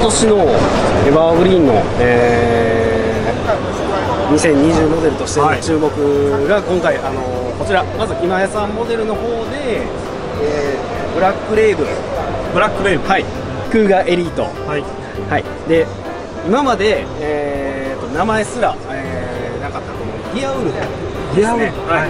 年のエバーグリーンの、2020モデルとしての注目が今回、こちらまず今江さんモデルの方で、ブラックレイブン、はい、クーガーエリート、はいはい、で今まで、名前すら、なかったと思うディアウルフですね。はい、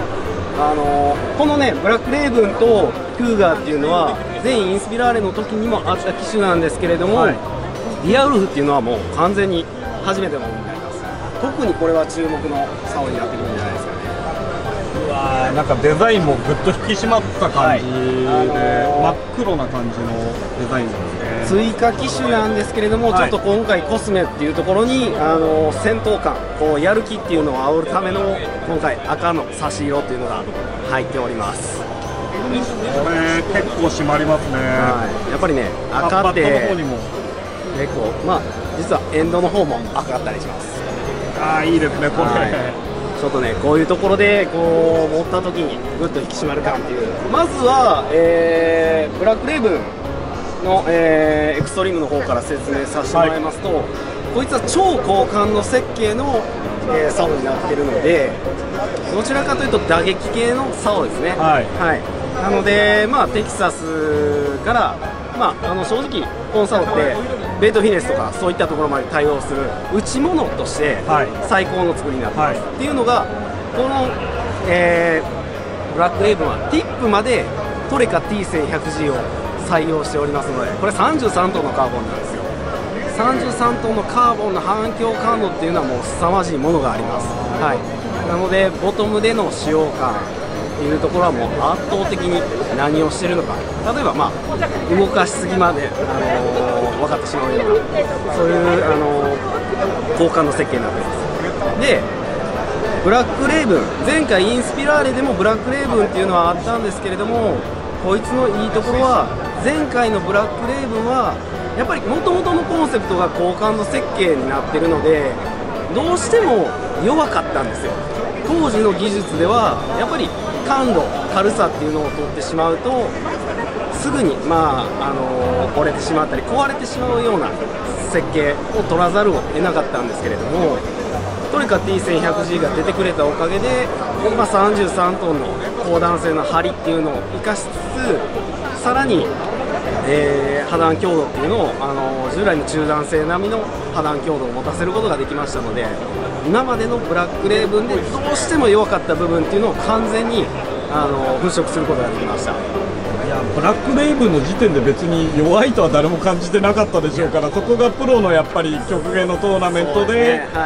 このねブラックレイブンとクーガーっていうのは全インスピラーレの時にもあった機種なんですけれども、はい、ディアウルフっていうのはもう完全に初めてのものになります。特にこれは注目の竿になってくるんじゃないですかね。 うわー、なんかデザインもぐっと引き締まった感じで、真っ黒な感じのデザインですね。 追加機種なんですけれども、ちょっと今回コスメっていうところに戦闘感、こうやる気っていうのを煽るための今回赤の差し色っていうのが入っております。 これ結構締まりますね。 はい、やっぱりね赤って結構まあ実はエンドの方も赤かったりします。 ああいいですねこれ、はい、 ちょっとねこういうところでこう持った時にぐっと引き締まる感っていう。まずは、ブラックレイブンの、エクストリームの方から説明させてもらいますと、はい、こいつは超高感度設計の、竿になっているので、どちらかというと打撃系の竿ですね。はい、はい、なので、まあ、テキサスから、まあ、正直この竿ってベイトフィネスとかそういったところまで対応する内物として最高の作りになってます、はい、っていうのがこの、ブラックレイブンはティップまでトレカ T1100G を採用しておりますので、これ33トンのカーボンなんですよ。33トンのカーボンの反響感度っていうのはもう凄まじいものがあります、はい、なのでボトムでの使用感っていうところはもう圧倒的に何をしてるのか、例えば、まあ、動かしすぎまで、分かってしまうようなそういう、高感度設計になっています。でブラックレイブン、前回インスピラーレでもブラックレイブンっていうのはあったんですけれども、こいつのいいところは前回のブラックレイブンはやっぱりもともとのコンセプトが高感度設計になってるのでどうしても弱かったんですよ。当時の技術ではやっぱり感度軽さっていうのを取ってしまうとすぐに、まあ、折れてしまったり壊れてしまうような設計を取らざるを得なかったんですけれども、トレカ T1100G が出てくれたおかげで、まあ、33トンの高弾性の針っていうのを生かしつつさらに、破断強度っていうのを従来の中弾性並みの破断強度を持たせることができましたので、今までのブラックレイブンでどうしても弱かった部分っていうのを完全に払拭することができました。 いやブラックレイブンの時点で別に弱いとは誰も感じてなかったでしょうから、そこがプロのやっぱり極限のトーナメントで、はい、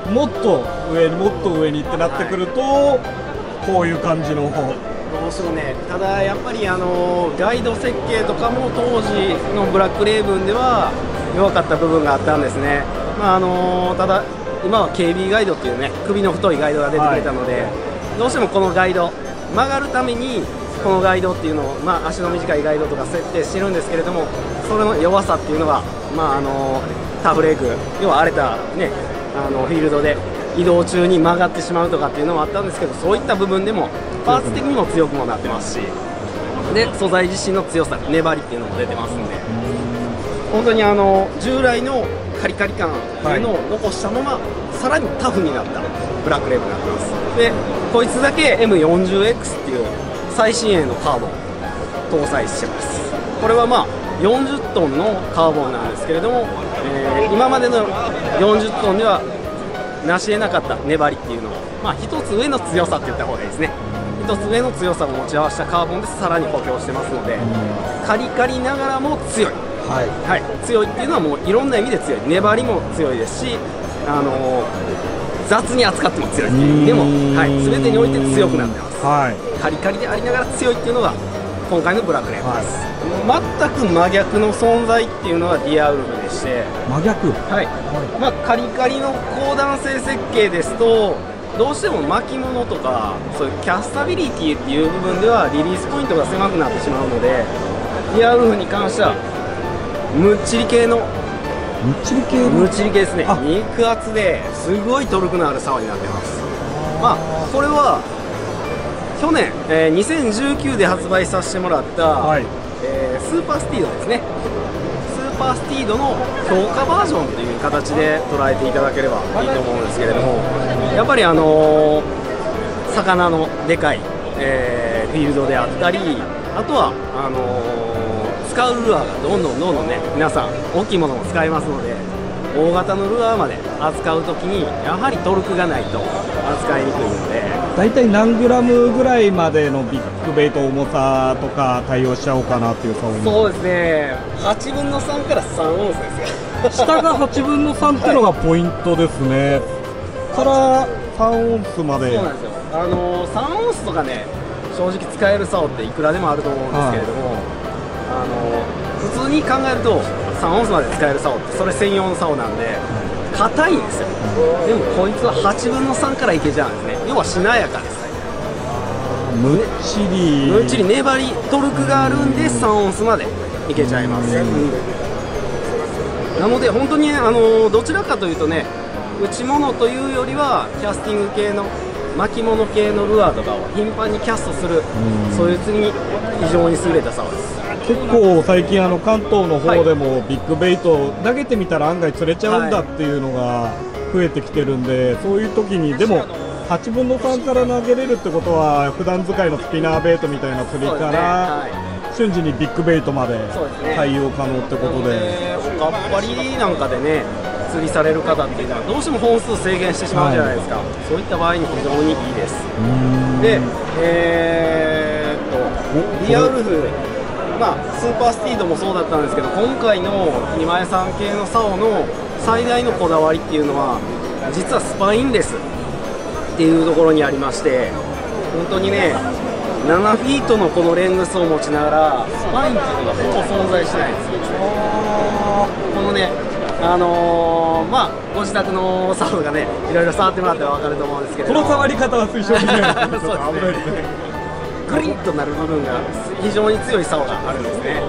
もっと上にもっと上にってなってくると、はい、こういう感じのどうしてもね、ただやっぱりガイド設計とかも当時のブラックレイブンでは弱かった部分があったんですね。まあただ今は KB ガイドっていうね首の太いガイドが出てくれたので、はい、どうしてもこのガイド曲がるためにこのガイドっていうのを、まあ、足の短いガイドとか設定してるんですけれども、それの弱さっていうのが、まあ、タフレーク、要は荒れた、ね、フィールドで移動中に曲がってしまうとかっていうのもあったんですけど、そういった部分でもパーツ的にも強くもなってますし、で素材自身の強さ、粘りっていうのも出てますんで、本当に従来のカリカリ感っていうのを残したまま、さらにタフになったブラックレイブンになってます。でこいつだけ M40X っていう最新鋭のカーボン搭載してます。これはまあ40トンのカーボンなんですけれども、今までの40トンでは成し得なかった粘りっていうのを、まあ、一つ上の強さって言った方がいいですね。一つ上の強さを持ち合わせたカーボンでさらに補強してますので、カリカリながらも強い、はいはい、強いっていうのはもういろんな意味で強い、粘りも強いですし、雑に扱っても強いっていう意味でも、はい、全てにおいて強くなってます、はい、カリカリでありながら強いっていうのが今回のブラックレイブンです、はい、全く真逆の存在っていうのがディアウルフでして、 真逆、 はい、まあ、カリカリの高弾性設計ですとどうしても巻物とかそういうキャスタビリティっていう部分ではリリースポイントが狭くなってしまうので、ディアウルフに関してはむっちり系のむっちり系ですね。肉厚ですごいトルクのある竿になってます。まあこれは去年、2019で発売させてもらった、はい、スーパースティードですね。スーパースティードの強化バージョンという形で捉えていただければいいと思うんですけれども、やっぱり魚のでかい、フィールドであったり、あとは使うルアーがどんどんね、皆さん大きいものも使いますので、大型のルアーまで扱うときにやはりトルクがないと扱いにくいので、 大体何グラムぐらいまでのビッグベイト重さとか対応しちゃおうかなっていう竿に。 そうですね、8分の3から3オンスですよ下が8分の3っていうのがポイントですね、から3オンスまで。 そうなんですよ、3オンスとかね、正直使える竿っていくらでもあると思うんですけれども、普通に考えると3オンスまで使える竿ってそれ専用の竿なんで硬いんですよ、でもこいつは8分の3からいけちゃうんですね。要はしなやかです。 むっちり粘りトルクがあるんで3オンスまでいけちゃいます、なので本当にどちらかというとね、内物というよりはキャスティング系の巻物系のルアーとかを頻繁にキャストする、そういう釣りに非常に優れた竿です。 結構最近関東の方でもビッグベイト投げてみたら案外釣れちゃうんだっていうのが増えてきてるんで、そういう時にでも8分の3から投げれるってことは普段使いのスピナーベイトみたいな釣りから瞬時にビッグベイトまで対応可能ってことで、 おかっぱりなんかでね釣りされる方っていうのはどうしても本数制限してしまうじゃないですか、そういった場合に非常にいいです。で、リアウルフ、スーパースティードもそうだったんですけど、今回の今江さん系の竿の最大のこだわりっていうのは実はスパインレスっていうところにありまして、本当にね7フィートのこのレングスを持ちながらスパインっていうのがほぼ存在しないんですよ。このねご自宅の竿がねいろいろ触ってもらったら分かると思うんですけれども、 この触り方は推奨できないですねグリンとなる部分が非常に強い竿があるんですね、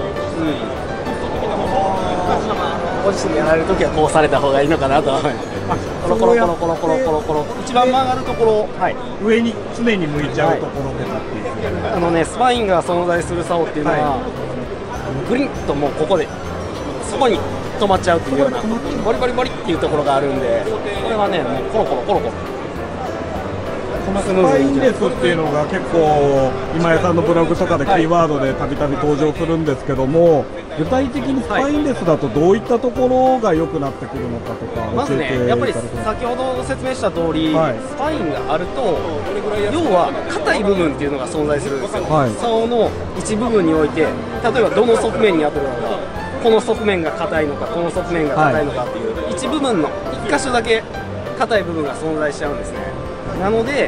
ご自身でやられるときはこうされた方がいいのかなと思います。コロコロコロコロコロコロコロ、一番曲がるところ、 上に常に向いちゃうところとかっていう、 スパインが存在する竿っていうのは、グリンともうここでそこに止まっちゃうっていうようなバリバリバリっていうところがあるんで、これがねもうコロコロコロコロこのスパインレスっていうのが結構今江さんのブログとかでキーワードでたびたび登場するんですけども、具体的にスパインレスだとどういったところが良くなってくるのかとかまずね、やっぱり先ほど説明した通り、スパインがあると要は硬い部分っていうのが存在するんですよ、竿の一部分において、例えばどの側面に当てるのか、この側面が硬いのかこの側面が硬いのかっていう一部分の一箇所だけ硬い部分が存在しちゃうんですね。なので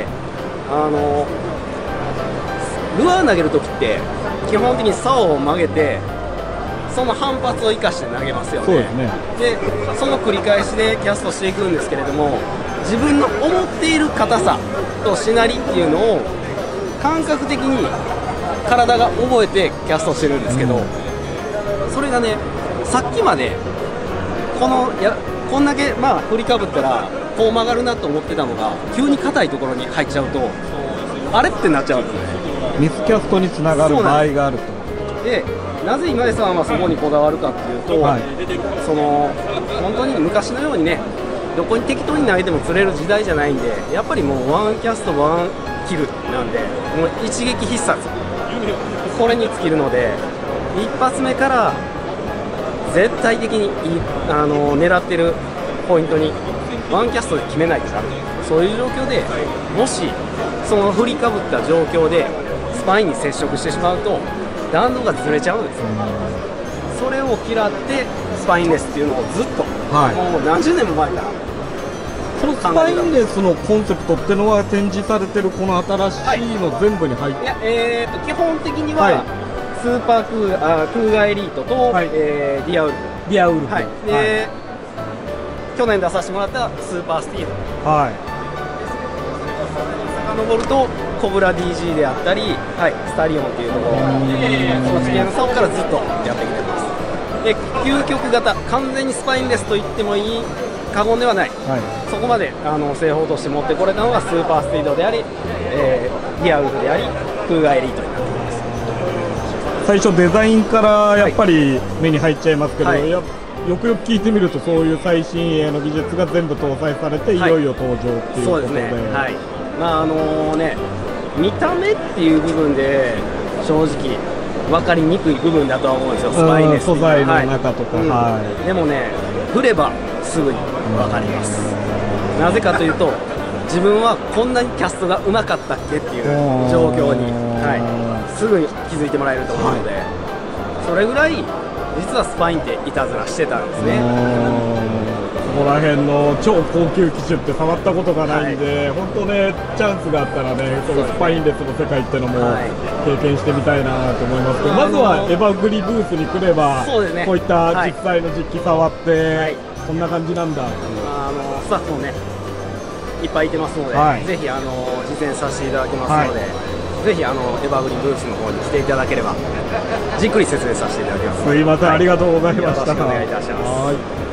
ルアー投げるときって基本的に竿を曲げてその反発を生かして投げますよね。でその繰り返しでキャストしていくんですけれども、自分の思っている硬さとしなりっていうのを感覚的に体が覚えてキャストしてるんですけど、それがねさっきまでこんだけ振りかぶったらこう曲がるなと思ってたのが急に硬いところに入っちゃうとあれってなっちゃうんですね。 ミスキャストにつながる場合があると。 でなぜ今井さんはそこにこだわるかっていうと、本当に昔のようにねどこに適当に投げても釣れる時代じゃないんで、やっぱりもうワンキャストワンキルなんで、もう一撃必殺これに尽きるので、一発目から絶対的に狙ってるポイントにワンキャストで決めないとダメ。そういう状況でもしその振りかぶった状況でスパインに接触してしまうと弾道がずれちゃうんですよ、それを嫌ってスパインレスっていうのをずっと、もう何十年も前からそのスパインレスのコンセプトっていうのは展示されてるこの新しいの全部に入って、 基本的には、スーパークーガーエリートと、ディアウルフ、で、去年出させてもらったスーパースティード、遡るとコブラ DG であったり、スタリオンっていうところ、その次元の竿からずっとやってきてます。で究極型、完全にスパインレスと言ってもいい過言ではない、そこまで製法として持ってこれたのがスーパースティードであり、ディアウルフでありクーガーエリートになっています。 最初デザインからやっぱり目に入っちゃいますけど、よくよく聞いてみるとそういう最新鋭の技術が全部搭載されていよいよ登場っていうことで、 そうですね、はい、まあ見た目っていう部分で正直分かりにくい部分だとは思うんですよ、スパイネス素材の中とか、 でもね、振ればすぐに分かります。なぜかというと、自分はこんなにキャストがうまかったっけっていう状況に、すぐに気づいてもらえると思うので、それぐらい実はスパインっていたずらしてたんですね。 ここら辺の超高級機種って触ったことがないんで、本当ね、チャンスがあったらね、このスパインレスの世界っていうのも経験してみたいなと思いますけど、まずはエバグリブースに来れば、こういった実際の実機触って、こんな感じなんだ。 スタッフもね、いっぱいいてますので、ぜひ実演させていただきますので、ぜひエバグリブースの方に来ていただければ、じっくり説明させていただきます。 すいません、ありがとうございました。 よろしくお願いいたします。